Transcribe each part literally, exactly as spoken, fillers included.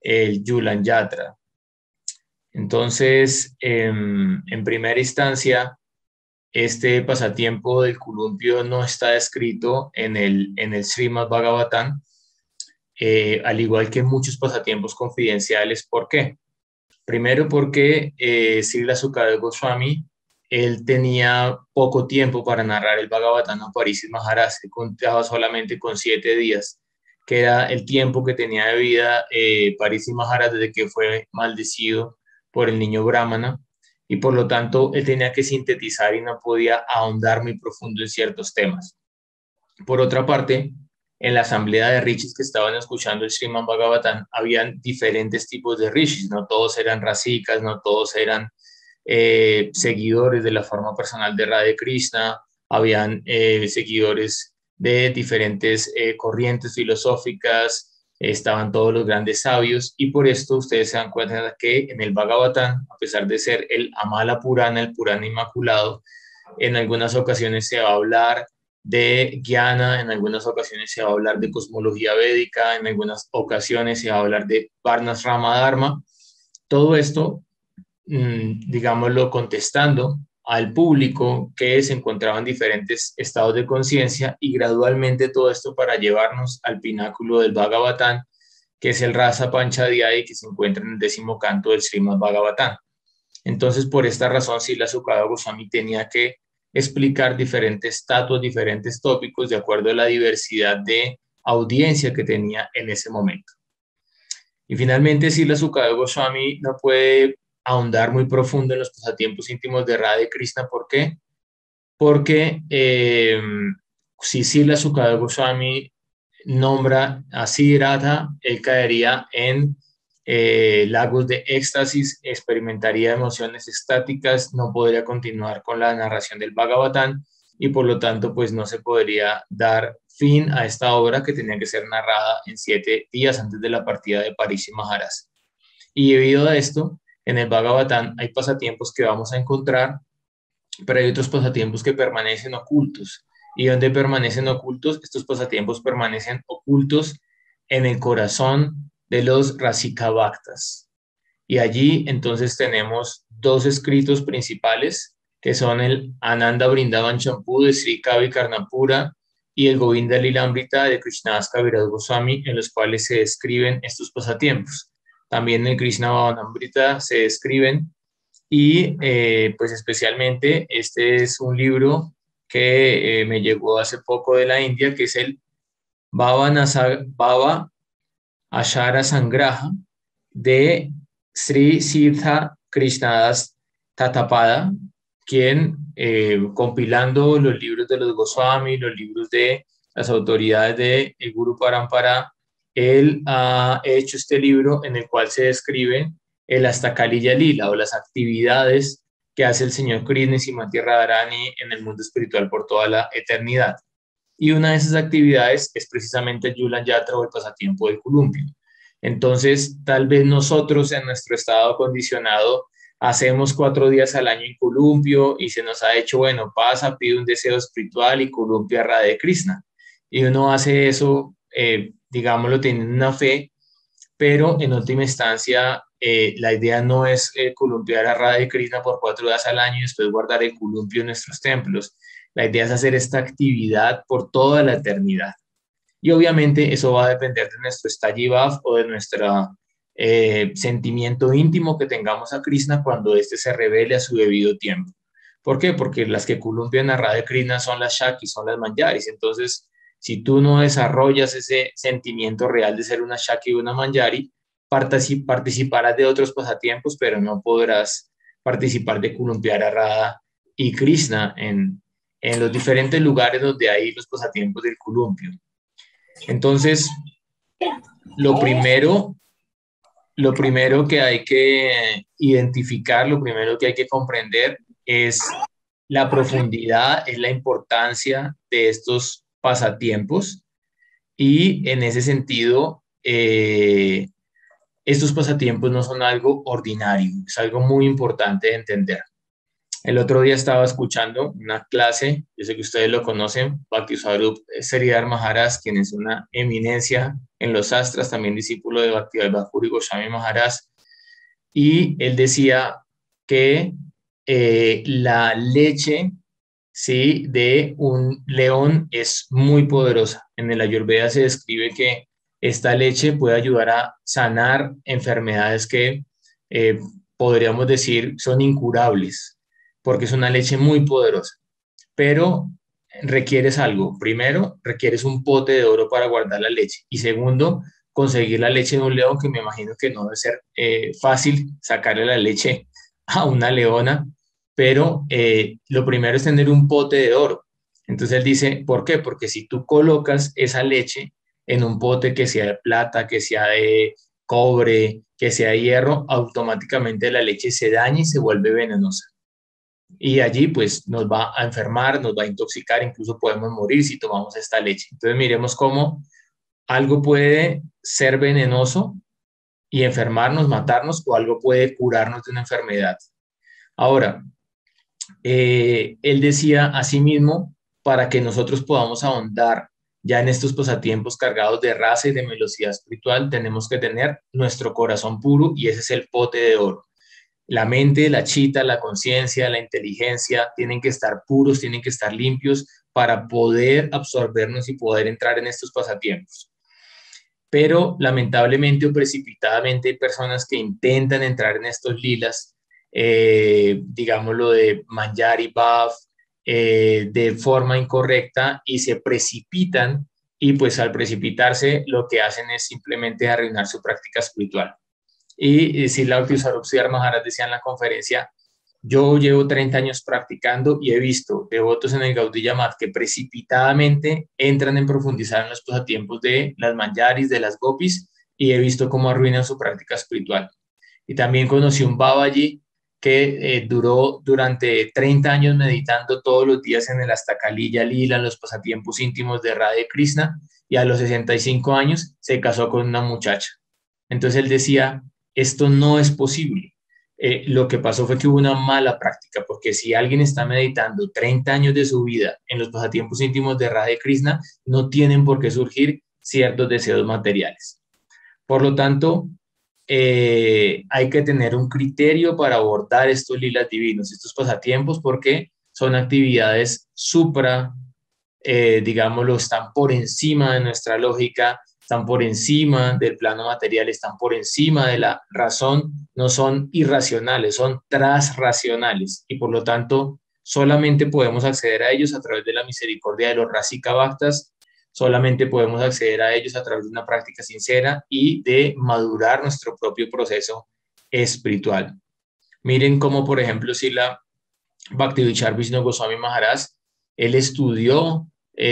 el Yulan Yatra. Entonces, em, en primera instancia, este pasatiempo del columpio no está descrito en el, en el Srimad Bhagavatam, eh, al igual que muchos pasatiempos confidenciales. ¿Por qué? Primero porque eh, Srila Sukadeva Goswami, él tenía poco tiempo para narrar el Bhagavatam a Parishit Maharaj, se contaba solamente con siete días, que era el tiempo que tenía de vida eh, Parishit Maharaj desde que fue maldecido por el niño Brahmana, y por lo tanto él tenía que sintetizar y no podía ahondar muy profundo en ciertos temas. Por otra parte, en la asamblea de rishis que estaban escuchando el Srimad Bhagavatam, habían diferentes tipos de rishis, no todos eran rasikas, no todos eran eh, seguidores de la forma personal de Radha Krishna, habían eh, seguidores de diferentes eh, corrientes filosóficas, estaban todos los grandes sabios, y por esto ustedes se dan cuenta que en el Bhagavatam, a pesar de ser el Amala Purana, el Purana Inmaculado, en algunas ocasiones se va a hablar de Jnana, en algunas ocasiones se va a hablar de cosmología védica, en algunas ocasiones se va a hablar de Varnasrama Dharma. Todo esto, mmm, digámoslo, contestando al público que se encontraba en diferentes estados de conciencia, y gradualmente todo esto para llevarnos al pináculo del Bhagavatam, que es el Rasa Panchadhyaya, que se encuentra en el décimo canto del Srimad Bhagavatam. Entonces, por esta razón, Srila Sukadeva Goswami tenía que explicar diferentes estatuas, diferentes tópicos, de acuerdo a la diversidad de audiencia que tenía en ese momento. Y finalmente, Srila Sukadeva Goswami no puede ahondar muy profundo en los pasatiempos íntimos de Radha Krishna. ¿Por qué? Porque eh, si Srila Sukadeva Goswami nombra a Siddhartha, él caería en eh, lagos de éxtasis, experimentaría emociones estáticas, no podría continuar con la narración del Bhagavatam, y por lo tanto pues no se podría dar fin a esta obra, que tenía que ser narrada en siete días antes de la partida de Parishit Maharaj. Y debido a esto, en el Bhagavatam hay pasatiempos que vamos a encontrar, pero hay otros pasatiempos que permanecen ocultos. ¿Y donde permanecen ocultos? Estos pasatiempos permanecen ocultos en el corazón de los Rasika Bhaktas. Y allí entonces tenemos dos escritos principales, que son el Ananda Brindavan Champu de Sri Kavi Karnapura y el Govinda Lilamrita de Krishnadas Kaviraj Goswami, en los cuales se describen estos pasatiempos. También en Krishna Bhavanamrita se describen, y eh, pues especialmente este es un libro que eh, me llegó hace poco de la India, que es el Bhava, Nasa, Bhava Ashara Sangraha de Sri Siddha Krishnadas Tatapada, quien eh, compilando los libros de los Goswami, los libros de las autoridades de el Guru Parampara, él ha hecho este libro en el cual se describe el Astakaliya Lila, o las actividades que hace el señor Krishna y Srimati Radharani en el mundo espiritual por toda la eternidad. Y una de esas actividades es precisamente el Yulan Yatra, o el pasatiempo del columpio. Entonces, tal vez nosotros en nuestro estado condicionado hacemos cuatro días al año en columpio, y se nos ha hecho, bueno, pasa, pide un deseo espiritual y columpia a Radha Krishna. Y uno hace eso, eh, digámoslo, teniendo una fe, pero en última instancia eh, la idea no es eh, columpiar a Radha Krishna por cuatro días al año y después guardar el columpio en nuestros templos. La idea es hacer esta actividad por toda la eternidad. Y obviamente eso va a depender de nuestro Stajivav, o de nuestro eh, sentimiento íntimo que tengamos a Krishna cuando éste se revele a su debido tiempo. ¿Por qué? Porque las que columpian a Radha Krishna son las Shakis, son las Manjaris. Entonces, si tú no desarrollas ese sentimiento real de ser una Shaki o una Manjari, participarás de otros pasatiempos, pero no podrás participar de columpiar a Radha y Krishna en, en los diferentes lugares donde hay los pasatiempos del columpio. Entonces, lo primero, lo primero que hay que identificar, lo primero que hay que comprender es la profundidad, es la importancia de estos pasatiempos, y en ese sentido, eh, estos pasatiempos no son algo ordinario, es algo muy importante de entender. El otro día estaba escuchando una clase, yo sé que ustedes lo conocen, Bhakti-Swarup Sridhar Maharaj, quien es una eminencia en los astras, también discípulo de Bhaktivedanta Puri Goswami Maharaj, y él decía que eh, la leche, ¿sí?, de un león es muy poderosa. En el Ayurveda se describe que esta leche puede ayudar a sanar enfermedades que eh, podríamos decir son incurables, porque es una leche muy poderosa. Pero requieres algo. Primero, requieres un pote de oro para guardar la leche. Y segundo, conseguir la leche de un león, que me imagino que no debe ser eh, fácil sacarle la leche a una leona, pero eh, lo primero es tener un pote de oro. Entonces él dice, ¿por qué? Porque si tú colocas esa leche en un pote que sea de plata, que sea de cobre, que sea de hierro, automáticamente la leche se daña y se vuelve venenosa. Y allí pues nos va a enfermar, nos va a intoxicar, incluso podemos morir si tomamos esta leche. Entonces miremos cómo algo puede ser venenoso y enfermarnos, matarnos, o algo puede curarnos de una enfermedad. Ahora, eh, él decía asimismo, para que nosotros podamos ahondar ya en estos pasatiempos cargados de raza y de velocidad espiritual, tenemos que tener nuestro corazón puro, y ese es el pote de oro. La mente, la chita, la conciencia, la inteligencia tienen que estar puros, tienen que estar limpios para poder absorbernos y poder entrar en estos pasatiempos. Pero lamentablemente o precipitadamente hay personas que intentan entrar en estos lilas, eh, digámoslo de manjar y baf, eh, de forma incorrecta, y se precipitan, y pues al precipitarse lo que hacen es simplemente arruinar su práctica espiritual. Y, y Srila Bhakti-Swarup Sridhar Maharaj decía en la conferencia, yo llevo treinta años practicando y he visto devotos en el Gaudiya Math que precipitadamente entran en profundizar en los pasatiempos de las manjaris, de las gopis, y he visto cómo arruinan su práctica espiritual. Y también conocí un Babaji que eh, duró durante treinta años meditando todos los días en el Astakaliya Lila, en los pasatiempos íntimos de Radha Krishna, y a los sesenta y cinco años se casó con una muchacha. Entonces él decía, esto no es posible. Eh, lo que pasó fue que hubo una mala práctica, porque si alguien está meditando treinta años de su vida en los pasatiempos íntimos de Radha Krishna, no tienen por qué surgir ciertos deseos materiales. Por lo tanto, eh, hay que tener un criterio para abordar estos lilas divinos, estos pasatiempos, porque son actividades supra, eh, digámoslo, están por encima de nuestra lógica, están por encima del plano material, están por encima de la razón, no son irracionales, son transracionales, y por lo tanto solamente podemos acceder a ellos a través de la misericordia de los Rasika Bhaktas, solamente podemos acceder a ellos a través de una práctica sincera y de madurar nuestro propio proceso espiritual. Miren cómo, por ejemplo, si la Bhaktivinoda Vishnu Goswami Maharaj, él estudió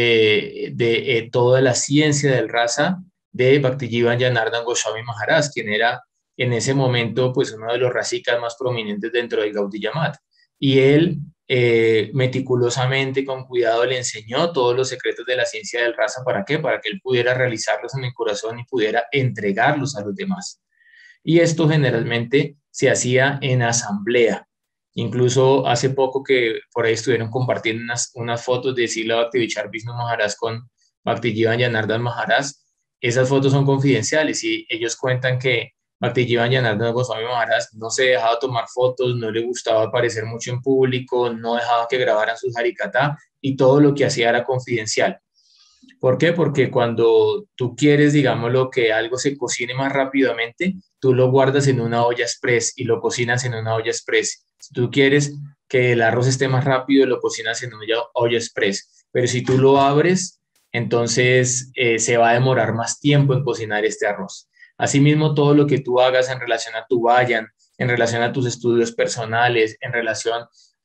eh, de eh, toda la ciencia del rasa de Bhaktijivan Janardhan Goswami Maharaj, quien era en ese momento pues uno de los rasikas más prominentes dentro del Gaudiya Math. Y él eh, meticulosamente, con cuidado, le enseñó todos los secretos de la ciencia del rasa. ¿Para qué? Para que él pudiera realizarlos en el corazón y pudiera entregarlos a los demás. Y esto generalmente se hacía en asamblea. Incluso hace poco que por ahí estuvieron compartiendo unas, unas fotos de Srila Bhaktivinoda Vishnu Maharaj con Bhaktijivan Janardhan Maharaj. Esas fotos son confidenciales y ellos cuentan que Bhaktijivan Janardhan Goswami Maharaj no se dejaba tomar fotos, no le gustaba aparecer mucho en público, no dejaba que grabaran sus harikata, y todo lo que hacía era confidencial. ¿Por qué? Porque cuando tú quieres, digámoslo, que algo se cocine más rápidamente, tú lo guardas en una olla express y lo cocinas en una olla express. Si tú quieres que el arroz esté más rápido, lo cocinas en una olla express. Pero si tú lo abres, entonces eh, se va a demorar más tiempo en cocinar este arroz. Asimismo, todo lo que tú hagas en relación a tu vayan, en relación a tus estudios personales, en relación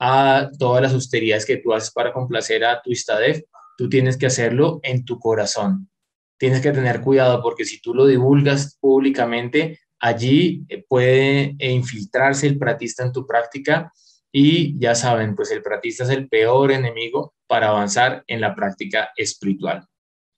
a todas las austeridades que tú haces para complacer a tu Istadef, tú tienes que hacerlo en tu corazón. Tienes que tener cuidado, porque si tú lo divulgas públicamente, allí puede infiltrarse el pratista en tu práctica, y ya saben, pues el pratista es el peor enemigo para avanzar en la práctica espiritual.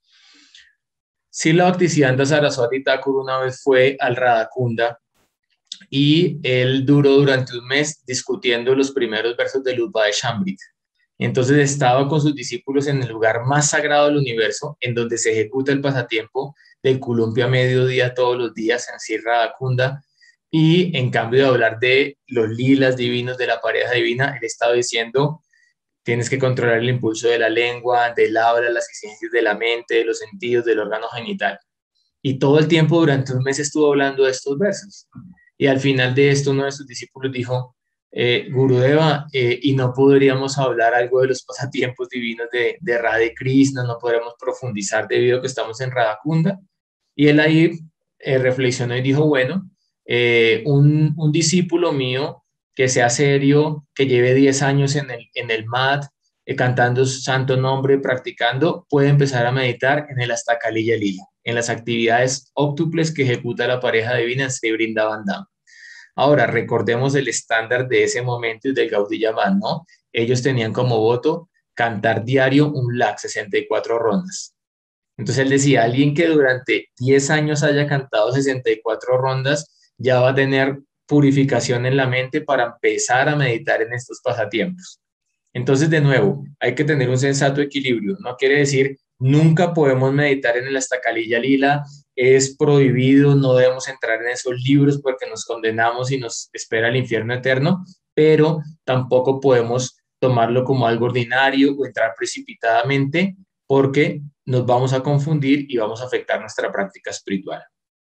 Srila Bhaktisiddhanta Saraswati Thakur una vez fue al Radhakunda y él duró durante un mes discutiendo los primeros versos del Utbah de Shambrit. Entonces estaba con sus discípulos en el lugar más sagrado del universo, en donde se ejecuta el pasatiempo del columpio a mediodía todos los días en Sirra Radakunda, y en cambio de hablar de los lilas divinos de la pareja divina, él estaba diciendo: tienes que controlar el impulso de la lengua, del habla, las exigencias de la mente, de los sentidos, del órgano genital. Y todo el tiempo durante un mes estuvo hablando de estos versos. Y al final de esto, uno de sus discípulos dijo: eh, Gurudeva, eh, ¿y no podríamos hablar algo de los pasatiempos divinos de, de Radha Krishna? ¿No podríamos profundizar debido a que estamos en Radhakunda? Y él ahí eh, reflexionó y dijo: bueno, eh, un, un discípulo mío que sea serio, que lleve diez años en el, en el M A D, eh, cantando su santo nombre, practicando, puede empezar a meditar en el Astakaliya Lila, en las actividades óctuples que ejecuta la pareja divina en Sri Vrindavan Dham. Ahora, recordemos el estándar de ese momento y del Gaudiya Math, ¿no? Ellos tenían como voto cantar diario un lakh, sesenta y cuatro rondas. Entonces él decía: alguien que durante diez años haya cantado sesenta y cuatro rondas ya va a tener purificación en la mente para empezar a meditar en estos pasatiempos. Entonces, de nuevo, hay que tener un sensato equilibrio. No quiere decir nunca podemos meditar en el Astakaliya Lila, es prohibido, no debemos entrar en esos libros porque nos condenamos y nos espera el infierno eterno, pero tampoco podemos tomarlo como algo ordinario o entrar precipitadamente, porque nos vamos a confundir y vamos a afectar nuestra práctica espiritual.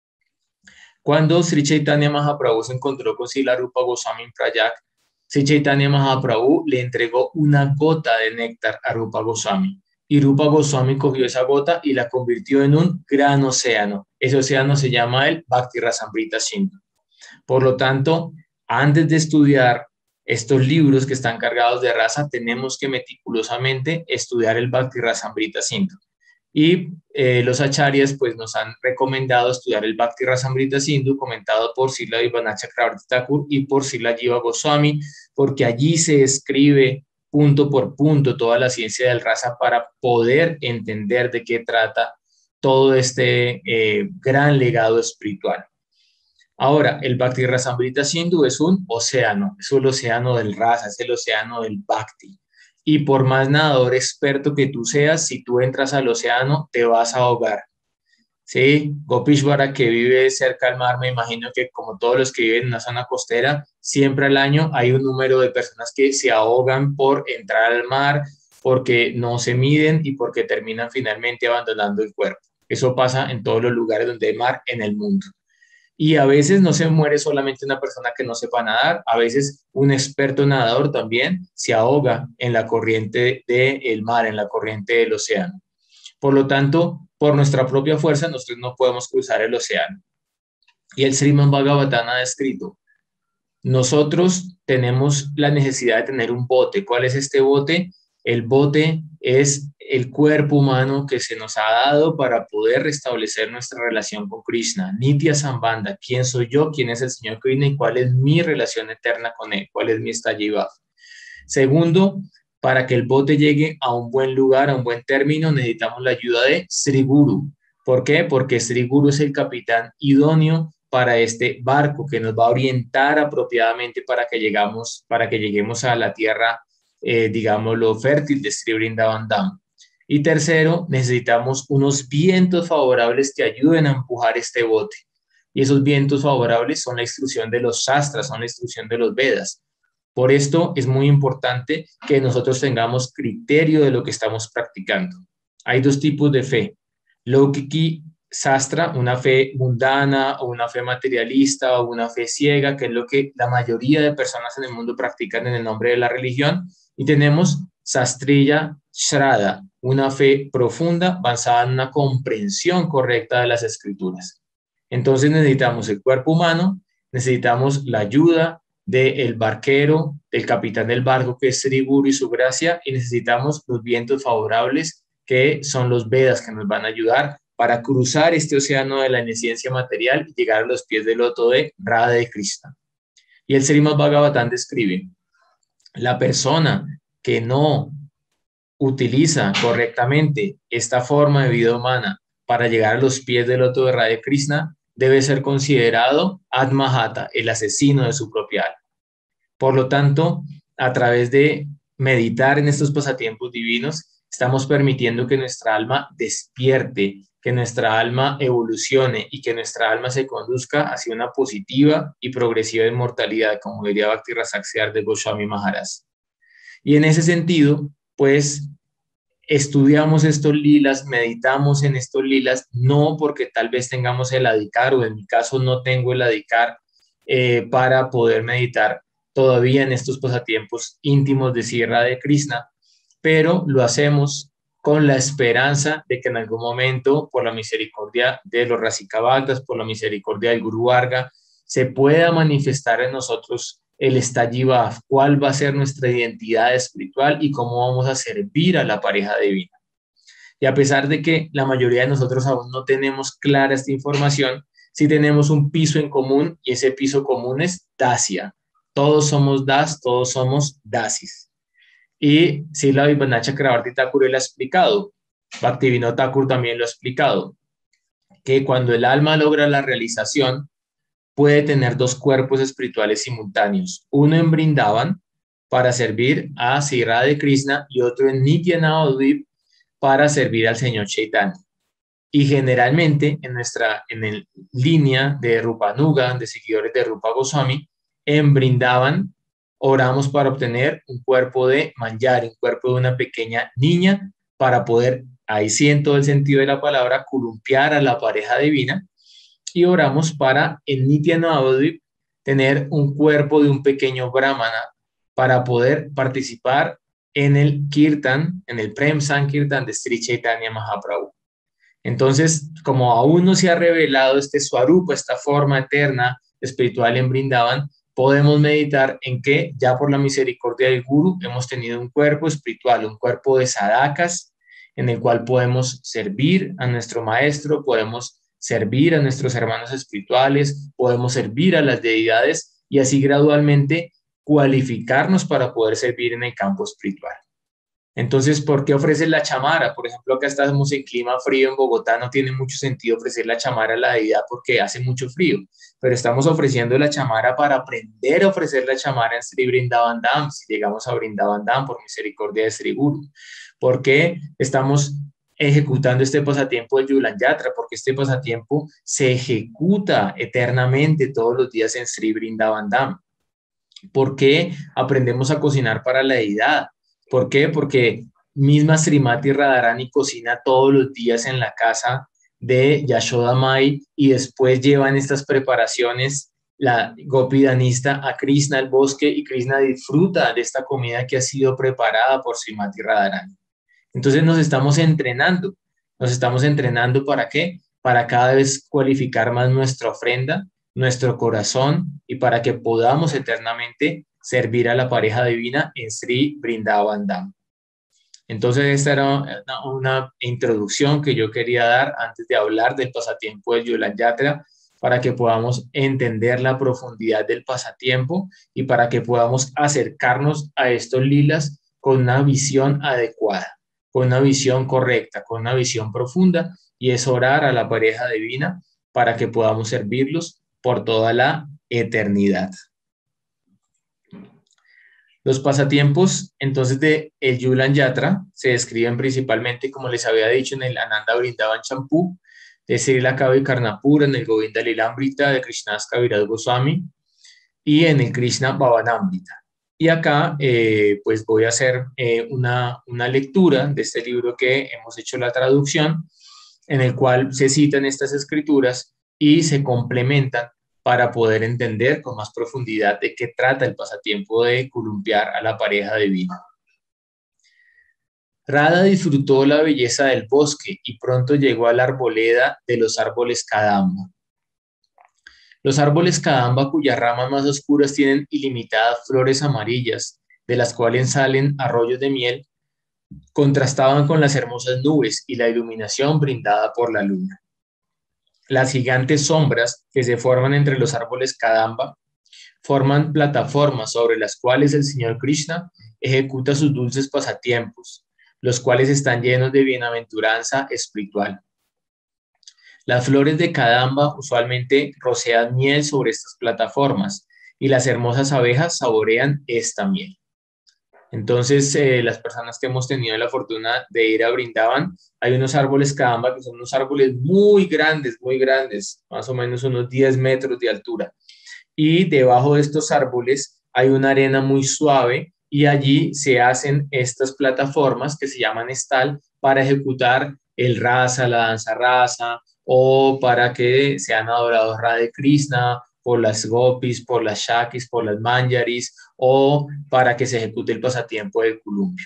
Cuando Sri Chaitanya Mahaprabhu se encontró con Srila Rupa Goswami en Prayag, Sri Chaitanya Mahaprabhu le entregó una gota de néctar a Rupa Goswami. Y Rupa Goswami cogió esa gota y la convirtió en un gran océano. Ese océano se llama el Bhakti Rasamrita Sindhu. Por lo tanto, antes de estudiar estos libros que están cargados de rasa, tenemos que meticulosamente estudiar el Bhakti Rasamrita Sindhu. Y eh, los acharyas pues nos han recomendado estudiar el Bhakti Rasamrita Sindhu, comentado por Srila Vivana Chakravarti Thakur y por Srila Jiva Goswami, porque allí se escribe punto por punto toda la ciencia del rasa para poder entender de qué trata todo este eh, gran legado espiritual. Ahora, el Bhakti Rasamrita Sindhu es un océano, es el océano del rasa, es el océano del Bhakti. Y por más nadador experto que tú seas, si tú entras al océano, te vas a ahogar. Sí, Gopishvara, que vive cerca al mar, me imagino que como todos los que viven en una zona costera, siempre al año hay un número de personas que se ahogan por entrar al mar, porque no se miden y porque terminan finalmente abandonando el cuerpo. Eso pasa en todos los lugares donde hay mar en el mundo. Y a veces no se muere solamente una persona que no sepa nadar, a veces un experto nadador también se ahoga en la corriente del mar, en la corriente del océano. Por lo tanto, por nuestra propia fuerza, nosotros no podemos cruzar el océano. Y el Srimad Bhagavatam ha descrito: nosotros tenemos la necesidad de tener un bote. ¿Cuál es este bote? El bote es el cuerpo humano que se nos ha dado para poder restablecer nuestra relación con Krishna. Nitya Sambandha, ¿quién soy yo? ¿Quién es el Señor Krishna? ¿Y cuál es mi relación eterna con Él? ¿Cuál es mi Stajiva? Segundo, para que el bote llegue a un buen lugar, a un buen término, necesitamos la ayuda de Sri Guru. ¿Por qué? Porque Sri Guru es el capitán idóneo para este barco que nos va a orientar apropiadamente para que, llegamos, para que lleguemos a la tierra, eh, digámoslo, fértil de Sri Vrindavan Dham. Y tercero, necesitamos unos vientos favorables que ayuden a empujar este bote. Y esos vientos favorables son la instrucción de los Shastras, son la instrucción de los Vedas. Por esto es muy importante que nosotros tengamos criterio de lo que estamos practicando. Hay dos tipos de fe: Laukiki Sastra, una fe mundana o una fe materialista o una fe ciega, que es lo que la mayoría de personas en el mundo practican en el nombre de la religión. Y tenemos Sastriya Shraddha, una fe profunda basada en una comprensión correcta de las escrituras. Entonces necesitamos el cuerpo humano, necesitamos la ayuda del barquero, del capitán del barco, que es Sri Guru y su gracia, y necesitamos los vientos favorables, que son los Vedas, que nos van a ayudar para cruzar este océano de la inesciencia material y llegar a los pies del loto de Radha de Krishna. Y el Srimad Bhagavatam describe: la persona que no utiliza correctamente esta forma de vida humana para llegar a los pies del loto de Radha de Krishna, debe ser considerado Atmajata, el asesino de su propia alma. Por lo tanto, a través de meditar en estos pasatiempos divinos, estamos permitiendo que nuestra alma despierte, que nuestra alma evolucione y que nuestra alma se conduzca hacia una positiva y progresiva inmortalidad, como diría Bhakti Rasaksiar de Goswami Maharaj. Y en ese sentido, pues, estudiamos estos lilas, meditamos en estos lilas, no porque tal vez tengamos el adhikar, o en mi caso no tengo el adhikar eh, para poder meditar todavía en estos pasatiempos íntimos de Sierra de Krishna, pero lo hacemos con la esperanza de que en algún momento, por la misericordia de los Rasikabhaktas, por la misericordia del Guru Varga, se pueda manifestar en nosotros el Stajibhav, cuál va a ser nuestra identidad espiritual y cómo vamos a servir a la pareja divina. Y a pesar de que la mayoría de nosotros aún no tenemos clara esta información, sí tenemos un piso en común, y ese piso común es Dasya. Todos somos Das, todos somos Dasis. Y Srila Vibhana Chakravarti Thakur lo ha explicado, Bhaktivinoda Thakur también lo ha explicado, que cuando el alma logra la realización, puede tener dos cuerpos espirituales simultáneos, uno en Vrindavan para servir a Sri Radha Krishna y otro en Nitya Navadvip para servir al Señor Chaitanya. Y generalmente en nuestra en el, línea de Rupa Nuga, de seguidores de Rupa Goswami, en Vrindavan oramos para obtener un cuerpo de manjar, un cuerpo de una pequeña niña, para poder, ahí sí en todo el sentido de la palabra, columpiar a la pareja divina. Y oramos para en Nitya Navadvip tener un cuerpo de un pequeño brahmana para poder participar en el Kirtan, en el Prem Sankirtan de Sri Chaitanya Mahaprabhu. Entonces, como aún no se ha revelado este Swarupa, esta forma eterna espiritual en Vrindavan, podemos meditar en que ya por la misericordia del Guru hemos tenido un cuerpo espiritual, un cuerpo de sadakas, en el cual podemos servir a nuestro maestro, podemos servir a nuestros hermanos espirituales, podemos servir a las deidades y así gradualmente cualificarnos para poder servir en el campo espiritual. Entonces, ¿por qué ofrecer la chamara? Por ejemplo, acá estamos en clima frío en Bogotá, no tiene mucho sentido ofrecer la chamara a la deidad porque hace mucho frío, pero estamos ofreciendo la chamara para aprender a ofrecer la chamara en Sri Vrindavan Dham, si llegamos a Vrindavan Dham por misericordia de Sri Guru. ¿Por qué estamos ejecutando este pasatiempo de Yulan Yatra? Porque este pasatiempo se ejecuta eternamente todos los días en Sri Vrindavan Dham. ¿Por qué aprendemos a cocinar para la deidad? ¿Por qué? Porque misma Srimati Radharani cocina todos los días en la casa de Yashoda Mai y después llevan estas preparaciones la Gopi Danista a Krishna al bosque y Krishna disfruta de esta comida que ha sido preparada por Srimati Radharani. Entonces nos estamos entrenando, nos estamos entrenando ¿para qué? Para cada vez cualificar más nuestra ofrenda, nuestro corazón y para que podamos eternamente servir a la pareja divina en Sri Vrindavan Dham. Entonces esta era una, una introducción que yo quería dar antes de hablar del pasatiempo del Yulan Yatra, para que podamos entender la profundidad del pasatiempo y para que podamos acercarnos a estos lilas con una visión adecuada, con una visión correcta, con una visión profunda, y es orar a la pareja divina para que podamos servirlos por toda la eternidad. Los pasatiempos, entonces, de el Yulan Yatra se describen principalmente, como les había dicho, en el Ananda Vrindavan Champú, de Srila Kavi Karnapura, en el Govinda Lilamrita de Krishnas Kaviraj Goswami y en el Krishna Bhavanamrita. Y acá, eh, pues voy a hacer eh, una, una lectura de este libro que hemos hecho la traducción, en el cual se citan estas escrituras y se complementan para poder entender con más profundidad de qué trata el pasatiempo de columpiar a la pareja divina. Radha disfrutó la belleza del bosque y pronto llegó a la arboleda de los árboles Kadamba. Los árboles Kadamba, cuyas ramas más oscuras tienen ilimitadas flores amarillas, de las cuales salen arroyos de miel, contrastaban con las hermosas nubes y la iluminación brindada por la luna. Las gigantes sombras que se forman entre los árboles Kadamba forman plataformas sobre las cuales el Señor Krishna ejecuta sus dulces pasatiempos, los cuales están llenos de bienaventuranza espiritual. Las flores de Kadamba usualmente rocian miel sobre estas plataformas y las hermosas abejas saborean esta miel. Entonces, eh, las personas que hemos tenido la fortuna de ir a Brindavan, hay unos árboles Kadamba que son unos árboles muy grandes, muy grandes, más o menos unos diez metros de altura. Y debajo de estos árboles hay una arena muy suave y allí se hacen estas plataformas que se llaman estal para ejecutar el rasa, la danza rasa, o para que sean adorados Radha Krishna por las gopis, por las shakis, por las manjaris, o para que se ejecute el pasatiempo del columpio.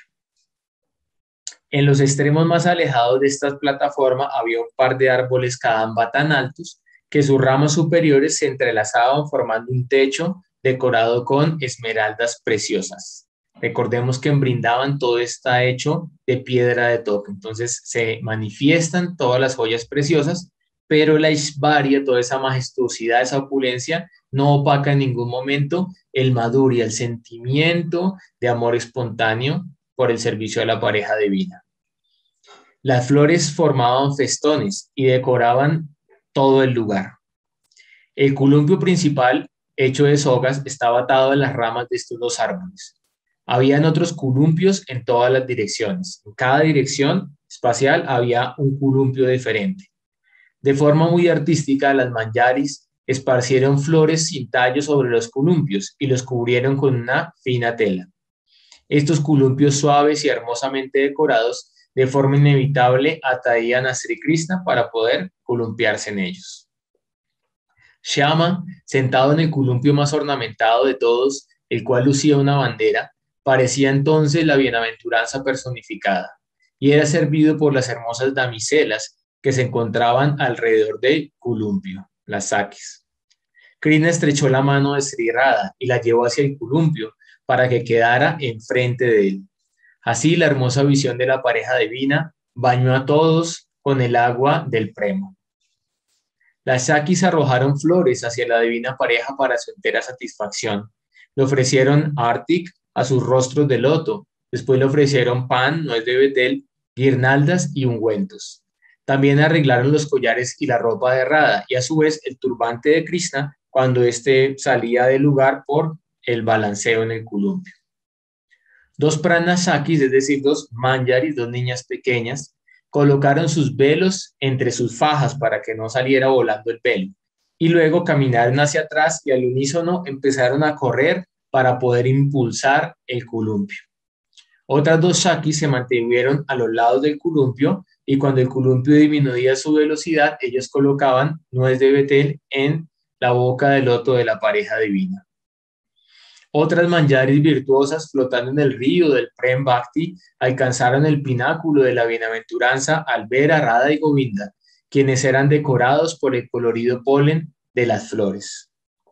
En los extremos más alejados de esta plataforma había un par de árboles Kadamba tan altos que sus ramas superiores se entrelazaban formando un techo decorado con esmeraldas preciosas. Recordemos que en Brindavan todo está hecho de piedra de toque, entonces se manifiestan todas las joyas preciosas, pero la Ishvarya, toda esa majestuosidad, esa opulencia, no opaca en ningún momento el madhurya, el sentimiento de amor espontáneo por el servicio a la pareja divina. Las flores formaban festones y decoraban todo el lugar. El columpio principal, hecho de sogas, estaba atado a las ramas de estos dos árboles. Habían otros columpios en todas las direcciones. En cada dirección espacial había un columpio diferente. De forma muy artística, las manjaris esparcieron flores sin tallo sobre los columpios y los cubrieron con una fina tela. Estos columpios suaves y hermosamente decorados, de forma inevitable, atraían a Sri Krishna para poder columpiarse en ellos. Shyama, sentado en el columpio más ornamentado de todos, el cual lucía una bandera, parecía entonces la bienaventuranza personificada, y era servido por las hermosas damiselas que se encontraban alrededor del columpio, las sakis. Krishna estrechó la mano de Sri Radha y la llevó hacia el columpio para que quedara enfrente de él. Así, la hermosa visión de la pareja divina bañó a todos con el agua del prema. Las sakis arrojaron flores hacia la divina pareja para su entera satisfacción. Le ofrecieron artik a sus rostros de loto, después le ofrecieron pan, nuez de betel, guirnaldas y ungüentos. También arreglaron los collares y la ropa de Radha y a su vez el turbante de Krishna cuando éste salía del lugar por el balanceo en el columpio. Dos pranasakis, es decir, dos manjaris, dos niñas pequeñas, colocaron sus velos entre sus fajas para que no saliera volando el pelo y luego caminaron hacia atrás y al unísono empezaron a correr para poder impulsar el columpio. Otras dos sakis se mantuvieron a los lados del columpio y cuando el columpio disminuía su velocidad, ellos colocaban nuez de betel en la boca del loto de la pareja divina. Otras manjaris virtuosas flotando en el río del Prem Bhakti alcanzaron el pináculo de la bienaventuranza al ver a Radha y Govinda, quienes eran decorados por el colorido polen de las flores.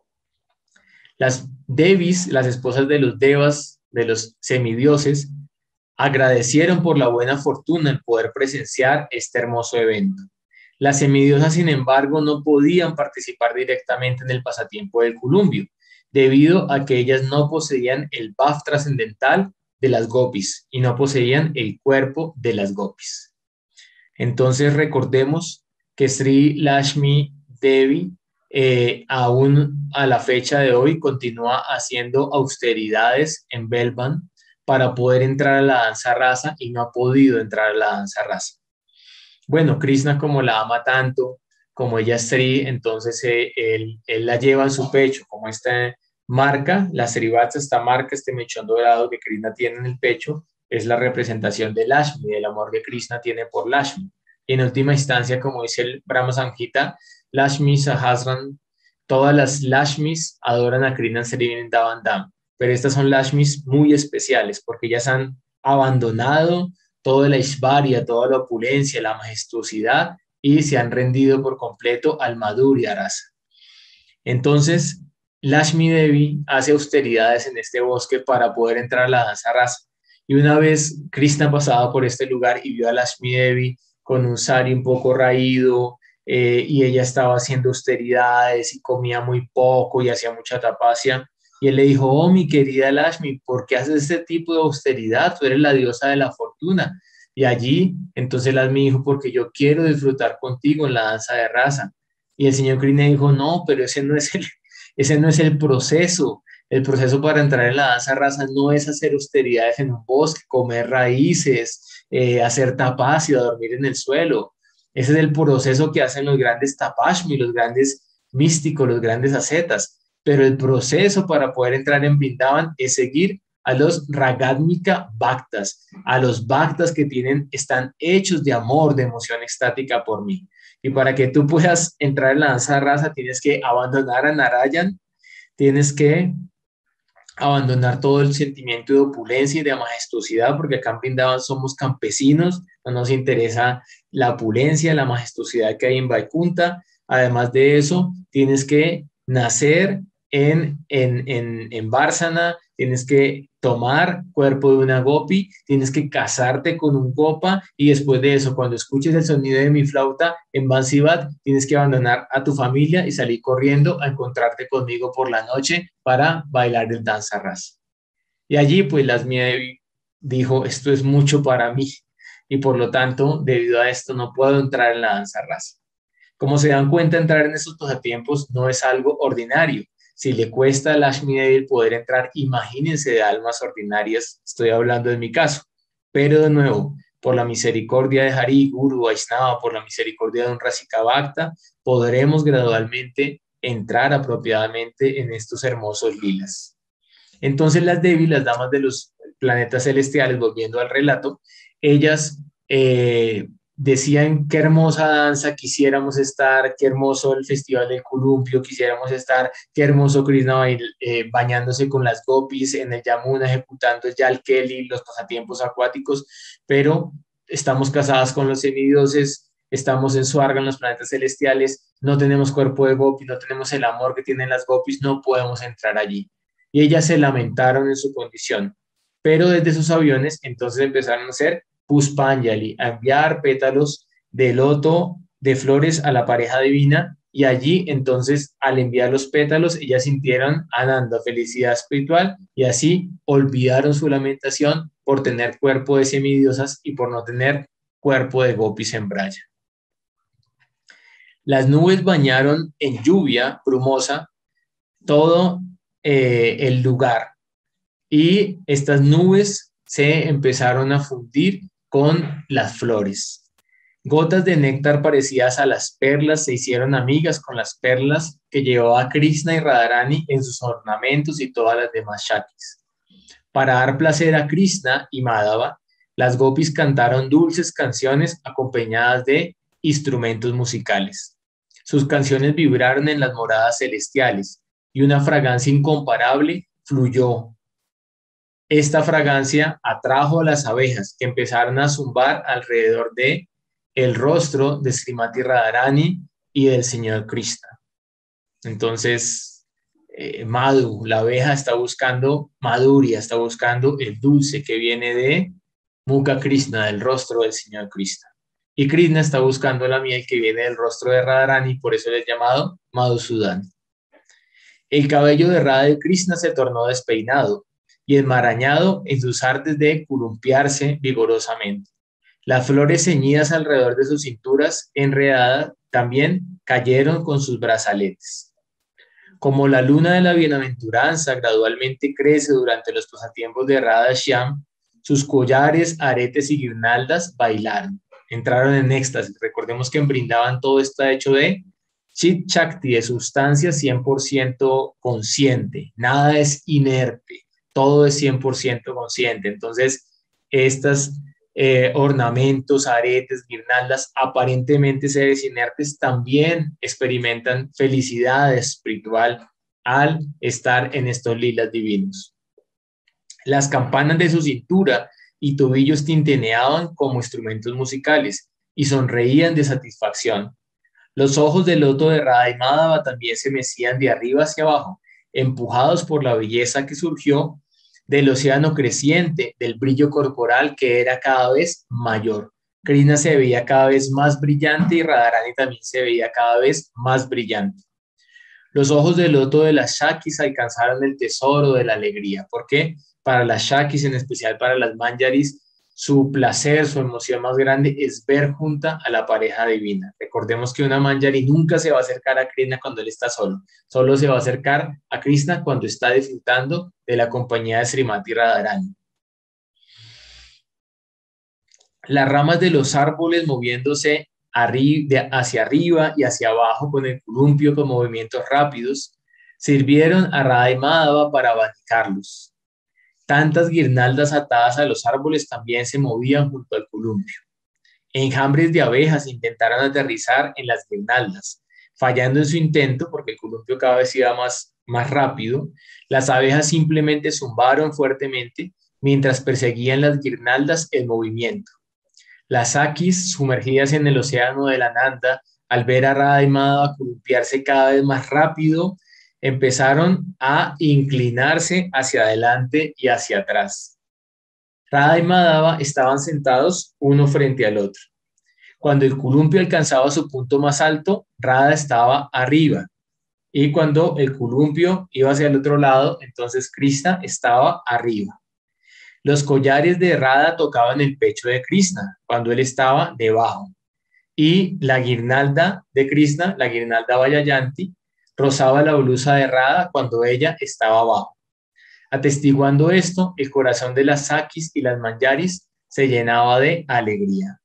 Las Devis, las esposas de los Devas, de los semidioses, agradecieron por la buena fortuna en poder presenciar este hermoso evento. Las semidiosas, sin embargo, no podían participar directamente en el pasatiempo del columpio, debido a que ellas no poseían el bhaf trascendental de las gopis y no poseían el cuerpo de las gopis. Entonces recordemos que Sri Lakshmi Devi eh, aún a la fecha de hoy continúa haciendo austeridades en Belvan para poder entrar a la danza rasa y no ha podido entrar a la danza rasa. Bueno, Krishna, como la ama tanto, como ella es Sri, entonces eh, él, él la lleva en su pecho, como esta marca, la Srivatsa, esta marca, este mechón dorado que Krishna tiene en el pecho, es la representación de Lakshmi, del amor que Krishna tiene por Lakshmi. Y en última instancia, como dice el Brahma Samhita, Lakshmi Sahasran, todas las Lakshmis adoran a Krishna en Sri Vrindavan Dham, pero estas son Lakshmis muy especiales porque ellas han abandonado toda la Ishvarya, toda la opulencia, la majestuosidad y se han rendido por completo al Madhurya Rasa. Entonces, Lakshmi Devi hace austeridades en este bosque para poder entrar a la danza rasa. Y una vez Krishna pasaba por este lugar y vio a Lakshmi Devi con un sari un poco raído eh, y ella estaba haciendo austeridades y comía muy poco y hacía mucha tapasya. Y él le dijo, oh, mi querida Lakshmi, ¿por qué haces este tipo de austeridad? Tú eres la diosa de la fortuna. Y allí, entonces Lasmi dijo, porque yo quiero disfrutar contigo en la danza de raza. Y el señor Krishna dijo, no, pero ese no es el, ese no es el proceso. El proceso para entrar en la danza raza no es hacer austeridades en un bosque, comer raíces, eh, hacer tapas y dormir en el suelo. Ese es el proceso que hacen los grandes tapashmi, los grandes místicos, los grandes ascetas. Pero el proceso para poder entrar en Vrindavan es seguir a los Ragatmika Bhaktas, a los Bhaktas que tienen, están hechos de amor, de emoción extática por mí. Y para que tú puedas entrar en la danza de raza, tienes que abandonar a Narayan, tienes que abandonar todo el sentimiento de opulencia y de majestuosidad, porque acá en Vrindavan somos campesinos, no nos interesa la opulencia, la majestuosidad que hay en Vaikunta. Además de eso, tienes que nacer en, en, en, en Varsana, tienes que tomar cuerpo de una gopi, tienes que casarte con un gopa y después de eso, cuando escuches el sonido de mi flauta en Bansivat, tienes que abandonar a tu familia y salir corriendo a encontrarte conmigo por la noche para bailar el danza raza. Y allí pues Lasmi Devi dijo, esto es mucho para mí y por lo tanto, debido a esto no puedo entrar en la danza raza. Como se dan cuenta, entrar en esos pasatiempos no es algo ordinario. Si le cuesta a Lakshmi Devi poder entrar, imagínense de almas ordinarias, estoy hablando de mi caso. Pero de nuevo, por la misericordia de Hari, Guru, Vaishnava, por la misericordia de un Rasika Bhakta, podremos gradualmente entrar apropiadamente en estos hermosos lilas. Entonces las Devi, las damas de los planetas celestiales, volviendo al relato, ellas eh, decían qué hermosa danza quisiéramos estar, qué hermoso el festival del columpio quisiéramos estar, qué hermoso Krishna eh, bañándose con las gopis en el Yamuna, ejecutando ya el Kelly, los pasatiempos acuáticos, pero estamos casadas con los semidioses, estamos en Swarga, en los planetas celestiales, no tenemos cuerpo de gopi, no tenemos el amor que tienen las gopis, no podemos entrar allí. Y ellas se lamentaron en su condición, pero desde sus aviones entonces empezaron a hacer Puspanjali, a enviar pétalos de loto de flores a la pareja divina y allí entonces al enviar los pétalos ellas sintieron ananda, felicidad espiritual y así olvidaron su lamentación por tener cuerpo de semidiosas y por no tener cuerpo de gopis en braya. Las nubes bañaron en lluvia brumosa todo eh, el lugar y estas nubes se empezaron a fundir con las flores. Gotas de néctar parecidas a las perlas se hicieron amigas con las perlas que llevaba Krishna y Radharani en sus ornamentos y todas las demás shaktis. Para dar placer a Krishna y Madhava, las gopis cantaron dulces canciones acompañadas de instrumentos musicales. Sus canciones vibraron en las moradas celestiales y una fragancia incomparable fluyó. Esta fragancia atrajo a las abejas que empezaron a zumbar alrededor de el rostro de Srimati Radharani y del Señor Krishna. Entonces, eh, Madhu, la abeja está buscando Madhurya, está buscando el dulce que viene de Mukha Krishna, del rostro del Señor Krishna. Y Krishna está buscando la miel que viene del rostro de Radharani, por eso le es llamado Madhusudan. El cabello de Radha y Krishna se tornó despeinado y enmarañado en sus artes de columpiarse vigorosamente. Las flores ceñidas alrededor de sus cinturas enredadas también cayeron con sus brazaletes. Como la luna de la bienaventuranza gradualmente crece durante los pasatiempos de Radha Shyam, sus collares, aretes y guirnaldas bailaron, entraron en éxtasis. Recordemos que en Vrindavan todo está hecho de Chit Shakti, de sustancia cien por ciento consciente, nada es inerte. Todo es cien por ciento consciente. Entonces, estos eh, ornamentos, aretes, guirnaldas, aparentemente seres inertes, también experimentan felicidad espiritual al estar en estos lilas divinos. Las campanas de su cintura y tobillos tintineaban como instrumentos musicales y sonreían de satisfacción. Los ojos del loto de Radha y Madhava también se mecían de arriba hacia abajo, empujados por la belleza que surgió del océano creciente, del brillo corporal que era cada vez mayor. Krishna se veía cada vez más brillante y Radharani también se veía cada vez más brillante. Los ojos del loto de las Shakis alcanzaron el tesoro de la alegría. ¿Por qué? Para las Shakis, en especial para las Manjaris, su placer, su emoción más grande es ver junta a la pareja divina. Recordemos que una Manjari nunca se va a acercar a Krishna cuando él está solo, solo se va a acercar a Krishna cuando está disfrutando de la compañía de Srimati Radharani. Las ramas de los árboles moviéndose arri de hacia arriba y hacia abajo con el columpio con movimientos rápidos, sirvieron a Radha y Madhava para abanicarlos. Tantas guirnaldas atadas a los árboles también se movían junto al columpio. Enjambres de abejas intentaron aterrizar en las guirnaldas. Fallando en su intento, porque el columpio cada vez iba más, más rápido, las abejas simplemente zumbaron fuertemente mientras perseguían las guirnaldas en movimiento. Las Sakis, sumergidas en el océano de la Nanda, al ver a Radha y Madhava columpiarse cada vez más rápido, empezaron a inclinarse hacia adelante y hacia atrás. Radha y Madhava estaban sentados uno frente al otro. Cuando el columpio alcanzaba su punto más alto, Radha estaba arriba. Y cuando el columpio iba hacia el otro lado, entonces Krishna estaba arriba. Los collares de Radha tocaban el pecho de Krishna cuando él estaba debajo. Y la guirnalda de Krishna, la guirnalda Vajayanti, rozaba la blusa de Radha cuando ella estaba abajo. Atestiguando esto, el corazón de las Sakis y las Manjaris se llenaba de alegría.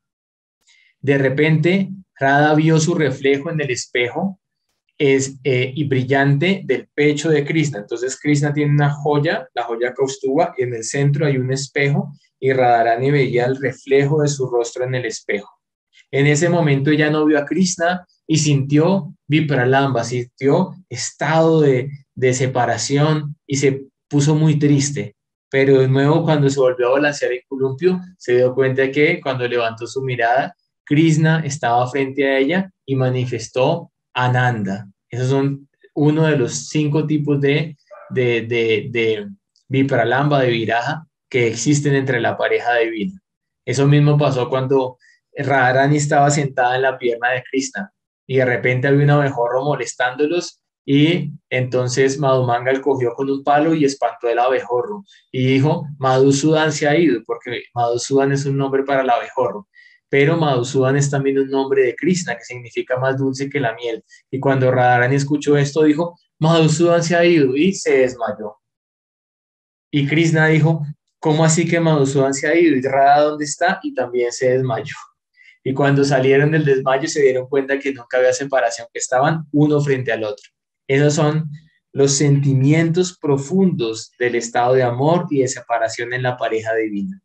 De repente, Radha vio su reflejo en el espejo es, eh, y brillante del pecho de Krishna. Entonces Krishna tiene una joya, la joya Kaustuba, y en el centro hay un espejo y Radharani veía el reflejo de su rostro en el espejo. En ese momento ella no vio a Krishna y sintió vipralamba, sintió estado de, de separación y se puso muy triste. Pero de nuevo, cuando se volvió a balancear el columpio, se dio cuenta de que cuando levantó su mirada, Krishna estaba frente a ella y manifestó Ananda. Esos son uno de los cinco tipos de, de, de, de vipralamba, de viraja, que existen entre la pareja divina. Eso mismo pasó cuando Radharani estaba sentada en la pierna de Krishna y de repente había un abejorro molestándolos y entonces Madhumangal cogió con un palo y espantó el abejorro y dijo, Madhusudan se ha ido, porque Madhusudan es un nombre para el abejorro, pero Madhusudan es también un nombre de Krishna que significa más dulce que la miel. Y cuando Radharani escuchó esto dijo, Madhusudan se ha ido y se desmayó. Y Krishna dijo, ¿cómo así que Madhusudan se ha ido? ¿Y Radha dónde está? Y también se desmayó. Y cuando salieron del desmayo se dieron cuenta que nunca había separación, que estaban uno frente al otro. Esos son los sentimientos profundos del estado de amor y de separación en la pareja divina.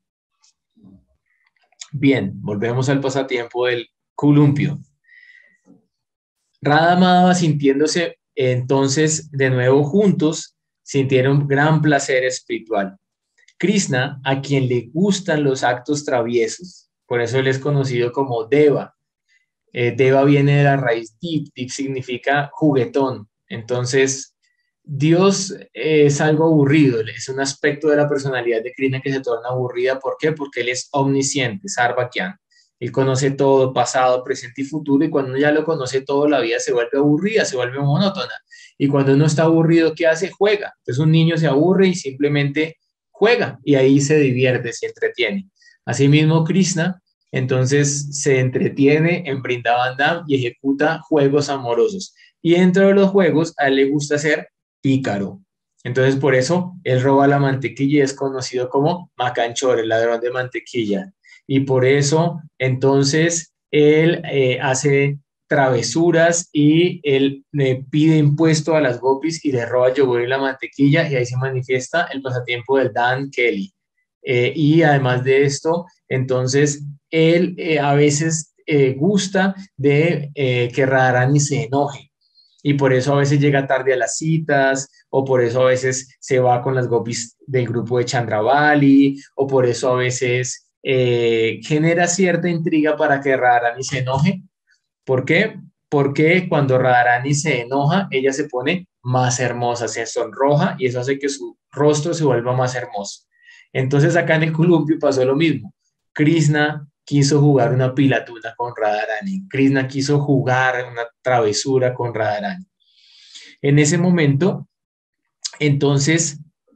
Bien, volvemos al pasatiempo del columpio. Radha Madhava, sintiéndose entonces de nuevo juntos, sintieron gran placer espiritual. Krishna, a quien le gustan los actos traviesos, por eso él es conocido como Deva. Eh, Deva viene de la raíz Dip, Dip significa juguetón. Entonces, Dios eh, es algo aburrido, es un aspecto de la personalidad de Krishna que se torna aburrida. ¿Por qué? Porque él es omnisciente, Sarvakyan. Él conoce todo, pasado, presente y futuro, y cuando uno ya lo conoce todo, la vida se vuelve aburrida, se vuelve monótona. Y cuando uno está aburrido, ¿qué hace? Juega. Entonces un niño se aburre y simplemente juega, y ahí se divierte, se entretiene. Asimismo, Krishna, entonces se entretiene en Vrindavan Dham y ejecuta juegos amorosos. Y dentro de los juegos, a él le gusta ser pícaro. Entonces, por eso, él roba la mantequilla y es conocido como Macanchor, el ladrón de mantequilla. Y por eso, entonces, él eh, hace travesuras y él le pide impuesto a las gopis y le roba yogur y la mantequilla, y ahí se manifiesta el pasatiempo del Dan Kelly. Eh, y además de esto, entonces, él eh, a veces eh, gusta de eh, que Radharani se enoje. Y por eso a veces llega tarde a las citas, o por eso a veces se va con las gopis del grupo de Chandravali, o por eso a veces eh, genera cierta intriga para que Radharani se enoje. ¿Por qué? Porque cuando Radharani se enoja, ella se pone más hermosa, se sonroja y eso hace que su rostro se vuelva más hermoso. Entonces acá en el columpio pasó lo mismo. Krishna quiso jugar una pilatuna con Radharani. Krishna quiso jugar una travesura con Radharani. En ese momento, entonces,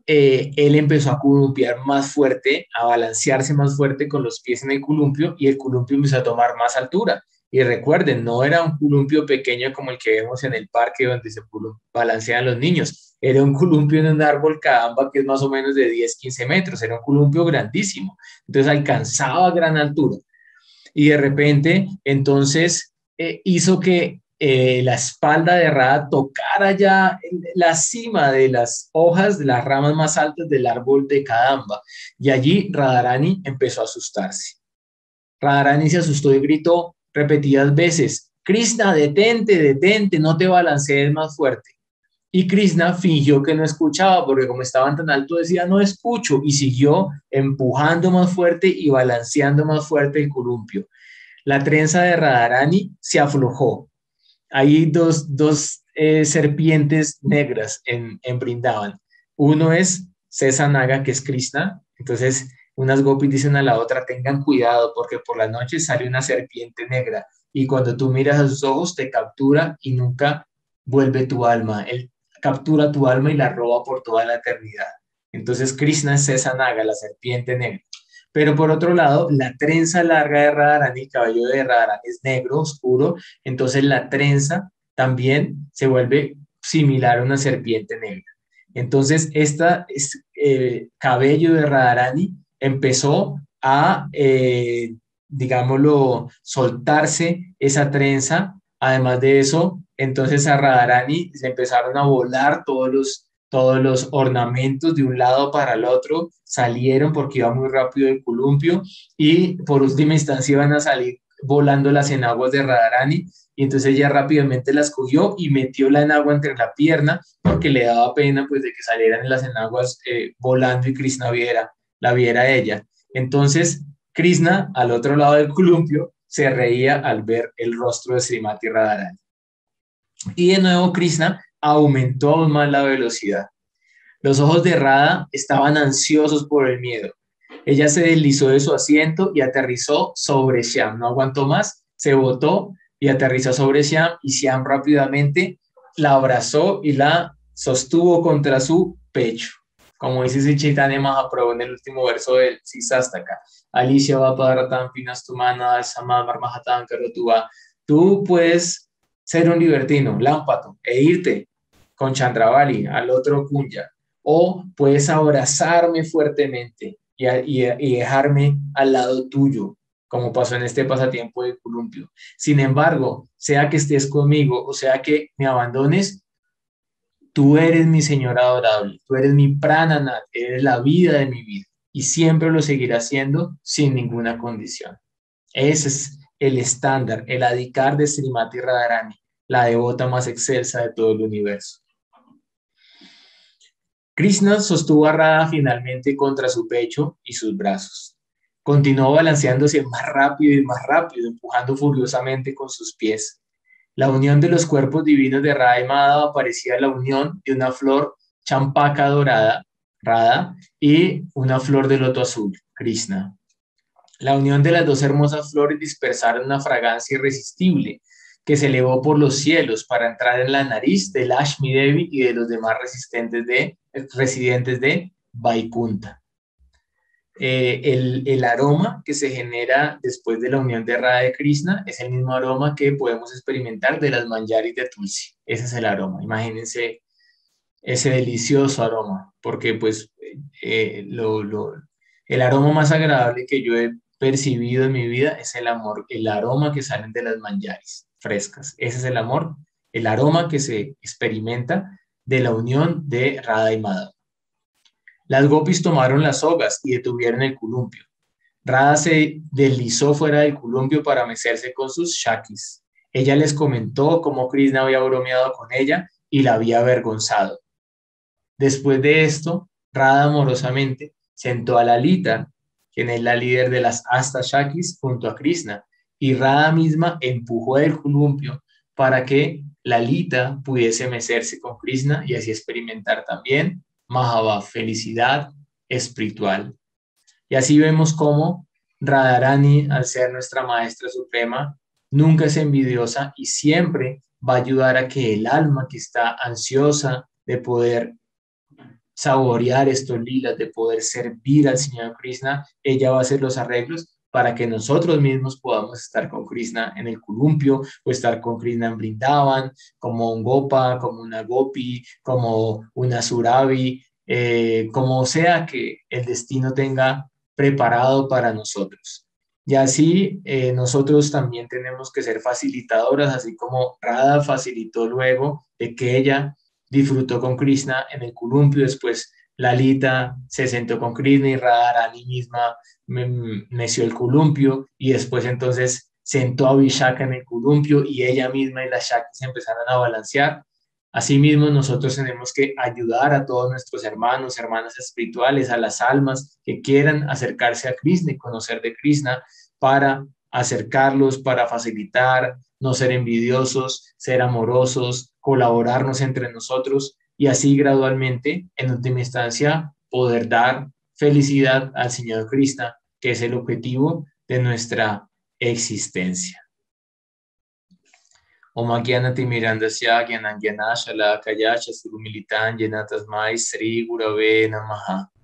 eh, él empezó a columpiar más fuerte, a balancearse más fuerte con los pies en el columpio y el columpio empezó a tomar más altura. Y recuerden, no era un columpio pequeño como el que vemos en el parque donde se balancean los niños. Era un columpio en un árbol caamba que es más o menos de diez, quince metros. Era un columpio grandísimo. Entonces alcanzaba gran altura. Y de repente, entonces, eh, hizo que eh, la espalda de Rada tocara ya la cima de las hojas, de las ramas más altas del árbol de Kadamba. Y allí Radharani empezó a asustarse. Radharani se asustó y gritó repetidas veces: Krishna, detente, detente, no te balancees más fuerte. Y Krishna fingió que no escuchaba, porque como estaban tan alto decía no escucho, y siguió empujando más fuerte y balanceando más fuerte el columpio. La trenza de Radharani se aflojó. Hay dos, dos eh, serpientes negras en, en Brindavan. Uno es Sesanaga, que es Krishna. Entonces, unas gopis dicen a la otra: tengan cuidado, porque por la noche sale una serpiente negra y cuando tú miras a sus ojos te captura y nunca vuelve tu alma. Él captura tu alma y la roba por toda la eternidad. Entonces, Krishna es Sesanaga, la serpiente negra. Pero por otro lado, la trenza larga de Radharani, el cabello de Radharani es negro, oscuro, entonces la trenza también se vuelve similar a una serpiente negra. Entonces, este eh, cabello de Radharani empezó a, eh, digámoslo, soltarse esa trenza. Además de eso, entonces a Radharani se empezaron a volar todos los todos los ornamentos de un lado para el otro, salieron porque iba muy rápido el columpio y por última instancia iban a salir volando las enaguas de Radharani y entonces ella rápidamente las cogió y metió la enagua entre la pierna porque le daba pena pues de que salieran las enaguas eh, volando y Krishna viera, la viera a ella. Entonces Krishna al otro lado del columpio se reía al ver el rostro de Srimati Radharani. Y de nuevo Krishna aumentó aún más la velocidad. Los ojos de Radha estaban ansiosos por el miedo. Ella se deslizó de su asiento y aterrizó sobre Shyam. No aguantó más, se botó y aterrizó sobre Shyam y Shyam rápidamente la abrazó y la sostuvo contra su pecho. Como dice Chaitanya Mahaprabhu en el último verso del Sisastaka. Alicia va para tan finas tu mano, Samad Marmahatan Karotuba. Tú puedes ser un libertino, lámpato, e irte con Chandravali al otro Kunya, o puedes abrazarme fuertemente y, y, y dejarme al lado tuyo, como pasó en este pasatiempo de columpio. Sin embargo, sea que estés conmigo o sea que me abandones, tú eres mi Señor adorable, tú eres mi prananat, eres la vida de mi vida y siempre lo seguirás siendo sin ninguna condición. Ese es el estándar, el adicar de Srimati Radharani, la devota más excelsa de todo el universo. Krishna sostuvo a Radha finalmente contra su pecho y sus brazos. Continuó balanceándose más rápido y más rápido, empujando furiosamente con sus pies. La unión de los cuerpos divinos de Radha y Madhava parecía la unión de una flor champaka dorada, Radha, y una flor de loto azul, Krishna. La unión de las dos hermosas flores dispersaron una fragancia irresistible que se elevó por los cielos para entrar en la nariz de Lakshmi Devi y de los demás resistentes de, residentes de Vaikunta. Eh, el, el aroma que se genera después de la unión de Radha y Krishna es el mismo aroma que podemos experimentar de las manjaris de Tulsi. Ese es el aroma. Imagínense ese delicioso aroma, porque pues eh, lo, lo, el aroma más agradable que yo he percibido en mi vida es el amor, el aroma que salen de las manjaris frescas. Ese es el amor, el aroma que se experimenta de la unión de Radha y Madhava. Las gopis tomaron las sogas y detuvieron el columpio. Radha se deslizó fuera del columpio para mecerse con sus shakis. Ella les comentó cómo Krishna había bromeado con ella y la había avergonzado. Después de esto, Radha amorosamente sentó a Lalita, quien es la líder de las Asta Shakis, junto a Krishna, y Radha misma empujó el columpio para que Lalita pudiese mecerse con Krishna y así experimentar también Mahava, felicidad espiritual. Y así vemos cómo Radharani, al ser nuestra maestra suprema, nunca es envidiosa y siempre va a ayudar a que el alma que está ansiosa de poder saborear estos lilas, de poder servir al Señor Krishna, ella va a hacer los arreglos para que nosotros mismos podamos estar con Krishna en el columpio o estar con Krishna en Brindavan, como un Gopa, como una Gopi, como una Surabi, eh, como sea que el destino tenga preparado para nosotros. Y así eh, nosotros también tenemos que ser facilitadoras, así como Radha facilitó luego de que ella disfrutó con Krishna en el columpio, después Lalita se sentó con Krishna y Radharani misma mm, meció el columpio y después entonces sentó a Vishaka en el columpio y ella misma y la Shakti se empezaron a balancear. Asimismo, nosotros tenemos que ayudar a todos nuestros hermanos, hermanas espirituales, a las almas que quieran acercarse a Krishna y conocer de Krishna para acercarlos, para facilitar, no ser envidiosos, ser amorosos, colaborarnos entre nosotros y así gradualmente, en última instancia, poder dar felicidad al Señor Krishna, que es el objetivo de nuestra existencia. Om Agyanati Mirandasya Gyanangyana Shalakaya Chasuru Militan Yenatasmai Sri Gurave Namaha.